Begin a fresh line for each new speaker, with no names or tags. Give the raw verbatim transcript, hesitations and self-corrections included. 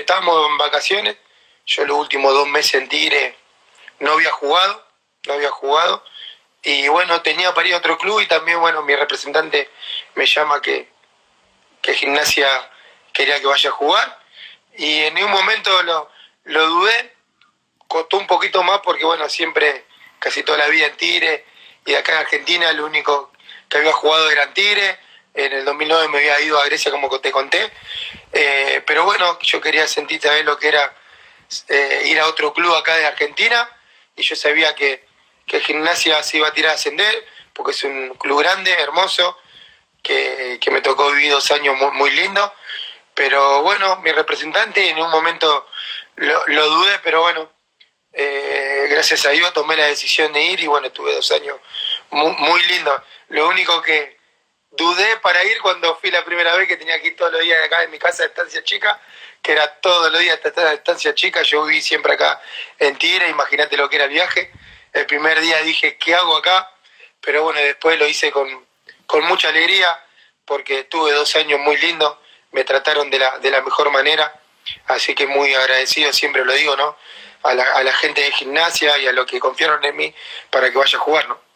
estábamos en vacaciones, yo los últimos dos meses en Tigre no había jugado, no había jugado, y bueno, tenía para ir a otro club y también, bueno, mi representante me llama que, que Gimnasia quería que vaya a jugar, y en un momento lo, lo dudé, costó un poquito más porque, bueno, siempre, casi toda la vida en Tigre, y acá en Argentina lo único que había jugado era en Tigre. En el dos mil nueve me había ido a Grecia, como te conté, eh, pero bueno, yo quería sentir también lo que era eh, ir a otro club acá de Argentina, y yo sabía que, que Gimnasia se iba a tirar a ascender, porque es un club grande, hermoso, que, que me tocó vivir dos años muy, muy lindos, pero bueno, mi representante en un momento lo, lo dudé, pero bueno, eh, gracias a Dios tomé la decisión de ir, y bueno, tuve dos años muy, muy lindos. Lo único que dudé para ir cuando fui la primera vez, que tenía que ir todos los días de acá en mi casa de Estancia Chica, que era todos los días de Estancia Chica. Yo viví siempre acá en Tigre, imagínate lo que era el viaje. El primer día dije, ¿qué hago acá? Pero bueno, después lo hice con, con mucha alegría, porque tuve dos años muy lindos, me trataron de la, de la mejor manera, así que muy agradecido, siempre lo digo, ¿no? A la, a la gente de Gimnasia y a los que confiaron en mí para que vaya a jugar, ¿no?